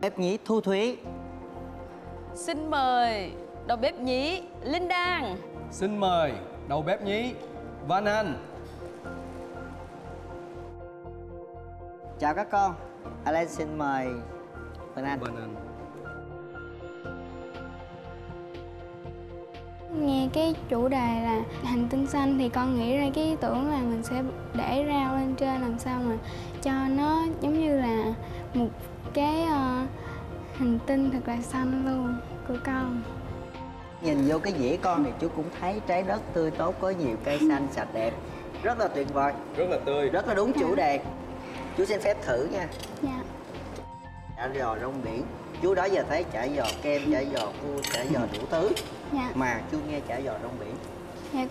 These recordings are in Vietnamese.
bếp nhí Thu Thủy. Xin mời đầu bếp nhí Linh Đan. Xin mời đầu bếp nhí Văn Anh. Chào các con. Alan xin mời Văn Anh. Nghe cái chủ đề là hành tinh xanh thì con nghĩ ra cái ý tưởng là mình sẽ để rau lên trên làm sao mà cho nó giống như là một cái hành tinh thật là xanh luôn của con. Nhìn vô cái dĩa con thì chú cũng thấy trái đất tươi tốt, có nhiều cây xanh sạch đẹp, rất là tuyệt vời, Rất là tươi. rất là đúng chủ đề. Chú xin phép thử nha. Dạ. Chả giò rong biển. Chú đó giờ thấy chả giò kem, chả giò cua, chả giò đủ thứ. Dạ. Mà chú nghe chả giò rong biển. Dạ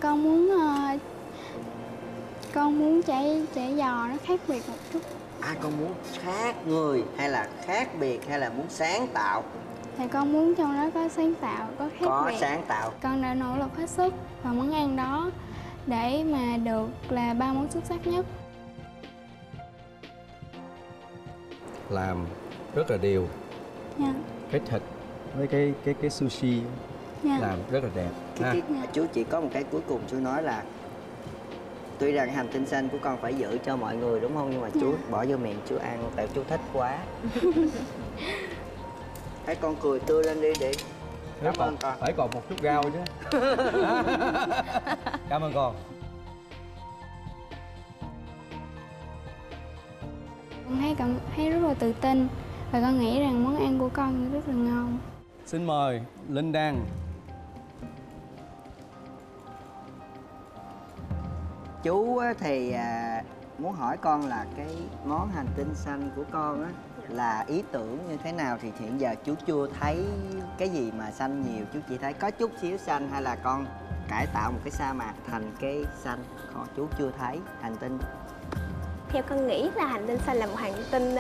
con muốn chả giò nó khác biệt một chút. Con muốn khác người hay là khác biệt hay là muốn sáng tạo? Thì con muốn trong đó có sáng tạo, có khác Có biệt. sáng tạo. Con đã nỗ lực hết sức vào món ăn đó để mà được là 3 món xuất sắc nhất. Làm rất là đều. Dạ. Cái thịt với cái sushi Dạ. làm rất là đẹp. Chú chỉ có một cái cuối cùng chú nói là tuy rằng hành tinh xanh của con phải giữ cho mọi người đúng không, nhưng mà chú bỏ vô miệng chú ăn tại chú thích quá. Thấy con cười tươi lên đi đi. Cảm ơn con. Phải còn một chút rau chứ. Cảm ơn con. Con thấy rất là tự tin và con nghĩ rằng món ăn của con rất là ngon. Xin mời Linh Đan. Chú thì muốn hỏi con là cái món hành tinh xanh của con á là ý tưởng như thế nào, thì hiện giờ chú chưa thấy cái gì mà xanh nhiều, chú chỉ thấy có chút xíu xanh, hay là con cải tạo một cái sa mạc thành cái xanh, còn chú chưa thấy hành tinh. Theo con nghĩ là hành tinh xanh là một hành tinh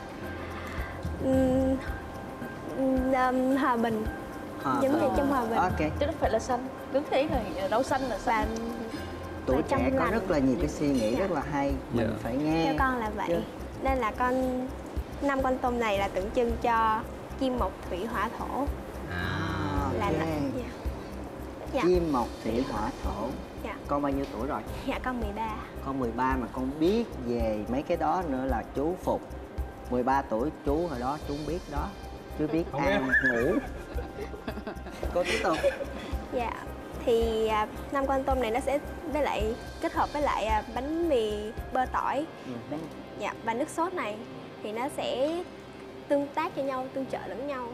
hòa bình, giống như trong hòa bình. Ok. Chứ nó phải là xanh. Đúng thế rồi, rau xanh là xanh. Và Tuổi trẻ có lành. rất là nhiều cái suy nghĩ rất là hay, mình phải nghe. Theo con là vậy. Nên là năm con tôm này là tượng trưng cho kim mộc thủy hỏa thổ. Là dạ. Kim mộc thủy hỏa thổ. Dạ. Con bao nhiêu tuổi rồi? Dạ con 13. Con 13 mà con biết về mấy cái đó nữa là chú phục. 13 tuổi chú hồi đó chú không biết đó. Chú biết ăn ngủ. Cô tiếp tục. Dạ. Thì năm con tôm này nó sẽ với lại kết hợp với lại bánh mì bơ tỏi. Dạ, và nước sốt này thì nó sẽ tương tác cho nhau, tương trợ lẫn nhau.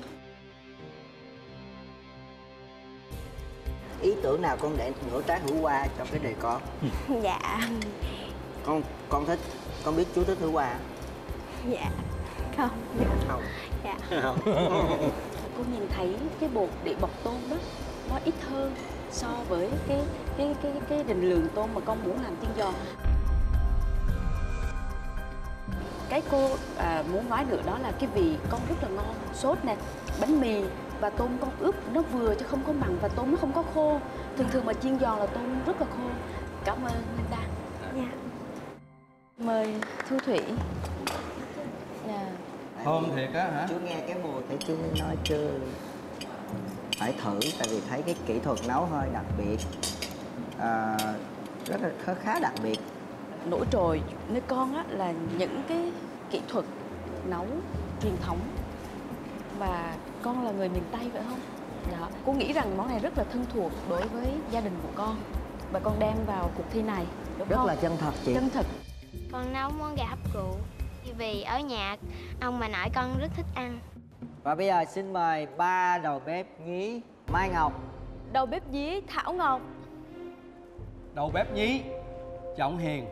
Ý tưởng nào con để nửa trái hữu qua trong cái đề con? Dạ. Con thích, con biết chú thích hữu qua? Dạ. Không. Không. Dạ. Không. Cô nhìn thấy cái bột để bọc tôm đó nó ít hơn so với cái định lượng tôm mà con muốn làm chiên giòn. Cái cô muốn nói nữa đó là cái vị con rất là ngon, sốt nè, bánh mì và tôm con ướp nó vừa chứ không có mặn và tôm nó không có khô. Thường mà chiên giòn là tôm rất là khô. Cảm ơn Linh Đan. Dạ. Mời Thu Thủy. Dạ. Thơm thiệt á hả? Chú nghe cái mùi thấy chú mới nói chưa. Phải thử tại vì thấy cái kỹ thuật nấu hơi đặc biệt, rất là khá đặc biệt. Nổi trội nơi con á là những cái kỹ thuật nấu truyền thống, và con là người miền Tây phải không? Đó. Cô nghĩ rằng món này rất là thân thuộc đối với gia đình của con và con đem vào cuộc thi này, đúng Rất không? là chân thật chị. Chân thật. Con nấu món gà hấp rượu vì ở nhà ông bà nội con rất thích ăn. Và bây giờ xin mời ba đầu bếp nhí Mai Ngọc. Đầu bếp nhí Thảo Ngọc. Đầu bếp nhí Trọng Hiền.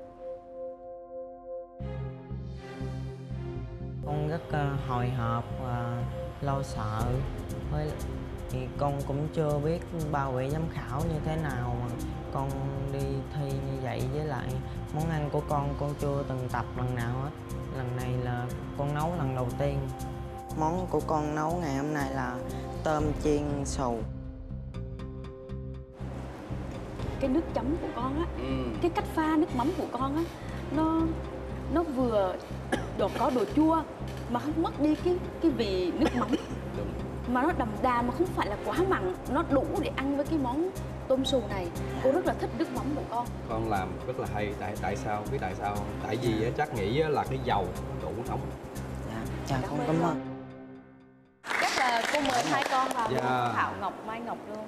Con rất hồi hộp và lo sợ, thì con cũng chưa biết bao vị giám khảo như thế nào mà con đi thi như vậy, với lại món ăn của con chưa từng tập lần nào hết, lần này là con nấu lần đầu tiên. Món của con nấu ngày hôm nay là tôm chiên xù. Cái nước chấm của con á, cái cách pha nước mắm của con á, nó vừa có đồ chua mà không mất đi cái vị nước mắm. Đúng. Mà nó đậm đà mà không phải là quá mặn, nó đủ để ăn với cái món tôm xù này. Cô rất là thích nước mắm của con. Con làm rất là hay. Tại sao? Biết tại sao không? Tại vì chắc nghĩ là cái dầu đủ nóng. Dạ con cảm ơn. Chắc là cô mời hai con vào Dạ. luôn, Thảo Ngọc, Mai Ngọc luôn.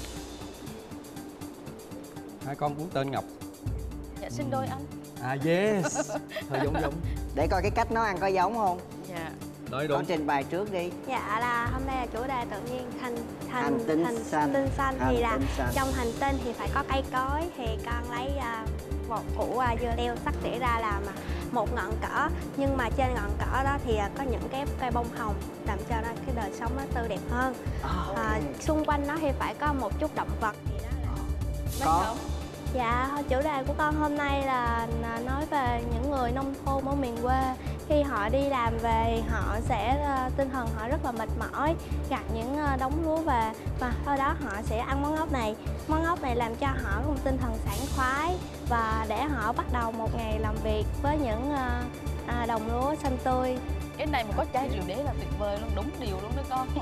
Hai con cũng tên Ngọc. Dạ xin đôi anh. À yes. Hơi giống. Để coi cái cách nấu ăn có giống không. Dạ. Nói Con đúng. trình bày trước đi. Dạ là hôm nay là chủ đề tự nhiên Hành tinh xanh. thì là Hành tinh xanh. trong hành tinh thì phải có cây cối, thì con lấy một củ dưa leo sắc tỉa ra làm một ngọn cỏ, nhưng mà trên ngọn cỏ đó thì có những cái cây bông hồng làm cho nó cái đời sống nó tươi đẹp hơn. Xung quanh nó thì phải có một chút động vật thì đó là Có. Dạ, chủ đề của con hôm nay là nói về những người nông thôn ở miền quê. Khi họ đi làm về họ sẽ tinh thần họ rất là mệt mỏi, gặt những đống lúa về và sau đó họ sẽ ăn món ốc này. Món ốc này làm cho họ có một tinh thần sảng khoái và để họ bắt đầu một ngày làm việc với những đồng lúa xanh tươi. Cái này mà có chai rượu đế là tuyệt vời luôn, đúng điều luôn đó con.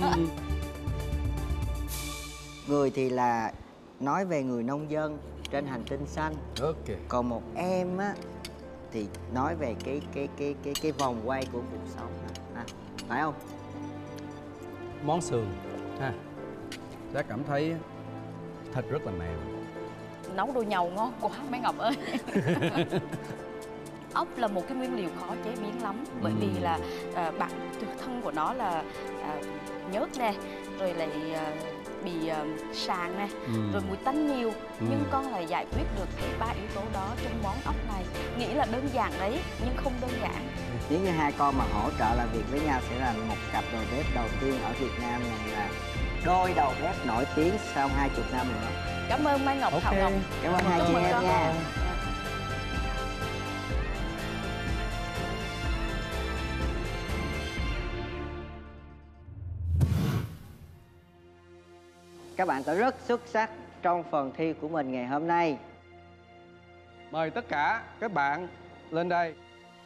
Người thì là nói về người nông dân trên hành tinh xanh. Ok. Còn một em á thì nói về cái vòng quay của cuộc sống phải không? Món sườn ha. Chắc cảm thấy thịt rất là mềm. Nấu đồ nhàu ngon quá mấy Ngọc ơi. Ốc là một cái nguyên liệu khó chế biến lắm, bởi vì là bản thân của nó là nhớt nè, rồi lại bị sàn nè, rồi mùi tanh nhiều. Nhưng con lại giải quyết được cái 3 yếu tố đó trong món ốc này. Nghĩ là đơn giản đấy, nhưng không đơn giản. Nếu như hai con mà hỗ trợ làm việc với nhau sẽ là một cặp đầu bếp đầu tiên ở Việt Nam này, là đôi đầu bếp nổi tiếng sau 20 năm nữa. Cảm ơn Mai Ngọc, Ok. Thảo Ngọc. Cảm ơn hai chị em nha. Các bạn đã rất xuất sắc trong phần thi của mình ngày hôm nay. Mời tất cả các bạn lên đây.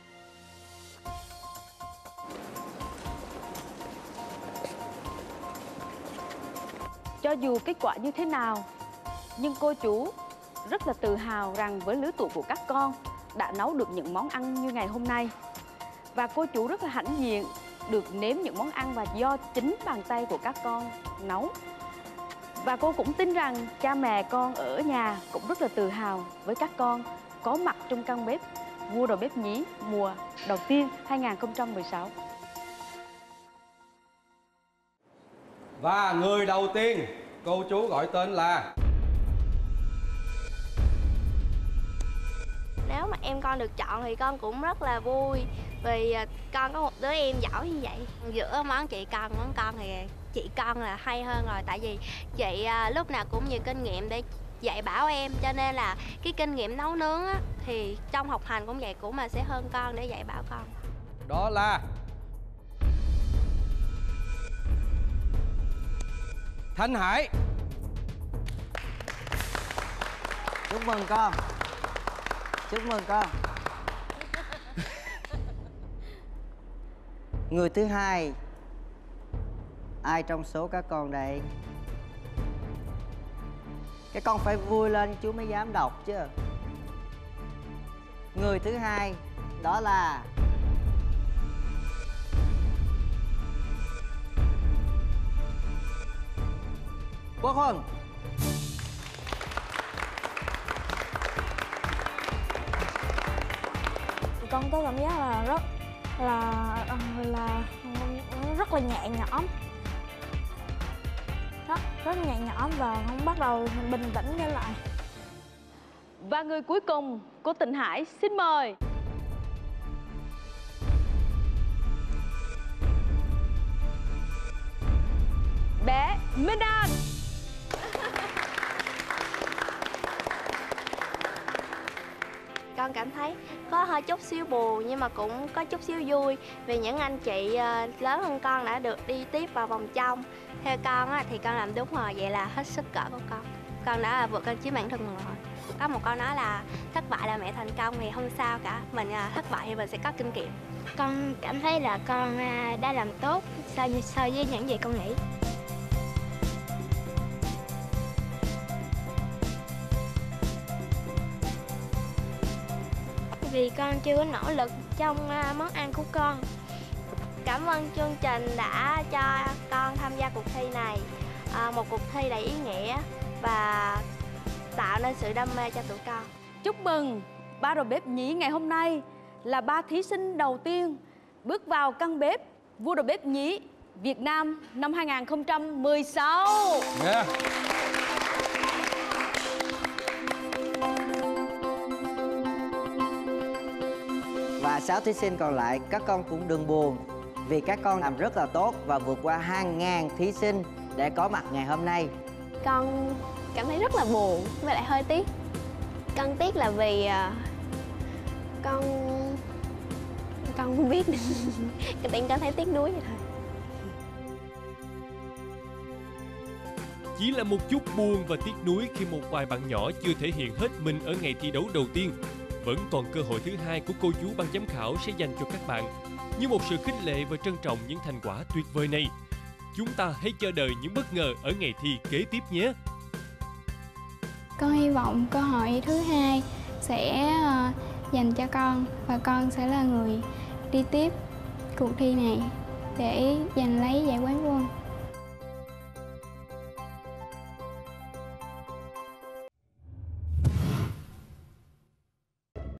Cho dù kết quả như thế nào, nhưng cô chú rất là tự hào rằng với lứa tuổi của các con đã nấu được những món ăn như ngày hôm nay. Và cô chú rất là hãnh diện được nếm những món ăn và do chính bàn tay của các con nấu. Và cô cũng tin rằng cha mẹ con ở nhà cũng rất là tự hào với các con có mặt trong căn bếp Vua Đầu Bếp Nhí mùa đầu tiên 2016. Và người đầu tiên cô chú gọi tên là... Nếu mà em con được chọn thì con cũng rất là vui, vì con có một đứa em giỏi như vậy. Giữa món chị con món con thì chị con là hay hơn rồi, tại vì chị lúc nào cũng nhiều kinh nghiệm để dạy bảo em, cho nên là cái kinh nghiệm nấu nướng á, thì trong học hành cũng vậy, cũng mà sẽ hơn con để dạy bảo con. Đó là... Thanh Hải. Chúc mừng con. Chúc mừng con. Người thứ hai, ai trong số các con đây? Các con phải vui lên chú mới dám đọc chứ. Người thứ hai đó là... Quốc Huân. Con có cảm giác là rất là nhẹ nhõm, rất nhẹ nhõm và không bắt đầu bình tĩnh trở lại. Và người cuối cùng, cô Tịnh Hải, xin mời. Bé Minh Anh. Con cảm thấy có hơi chút xíu buồn nhưng mà cũng có chút xíu vui, vì những anh chị lớn hơn con đã được đi tiếp vào vòng trong. Theo con thì con làm đúng rồi, vậy là hết sức cỡ của con đã vượt lên chính bản thân mình rồi. Có một câu nói là thất bại là mẹ thành công, thì không sao cả. Mình thất bại thì mình sẽ có kinh nghiệm. Con cảm thấy là con đã làm tốt so với những gì con nghĩ. Vì con chưa có nỗ lực trong món ăn của con. Cảm ơn chương trình đã cho con tham gia cuộc thi này. Một cuộc thi đầy ý nghĩa và tạo nên sự đam mê cho tụi con. Chúc mừng ba đầu bếp nhí ngày hôm nay là ba thí sinh đầu tiên bước vào căn bếp vua đầu bếp nhí Việt Nam năm 2016. Yeah. Và 6 thí sinh còn lại, các con cũng đừng buồn, vì các con làm rất là tốt và vượt qua hàng ngàn thí sinh để có mặt ngày hôm nay. Con cảm thấy rất là buồn với lại hơi tiếc. Con tiếc là vì con không biết. Con thấy tiếc nuối vậy thôi. Chỉ là một chút buồn và tiếc nuối khi một vài bạn nhỏ chưa thể hiện hết mình ở ngày thi đấu đầu tiên. Vẫn còn cơ hội thứ hai của cô chú ban giám khảo sẽ dành cho các bạn, như một sự khích lệ và trân trọng những thành quả tuyệt vời này. Chúng ta hãy chờ đợi những bất ngờ ở ngày thi kế tiếp nhé. Con hy vọng câu hỏi thứ hai sẽ dành cho con và con sẽ là người đi tiếp cuộc thi này để giành lấy giải quán quân.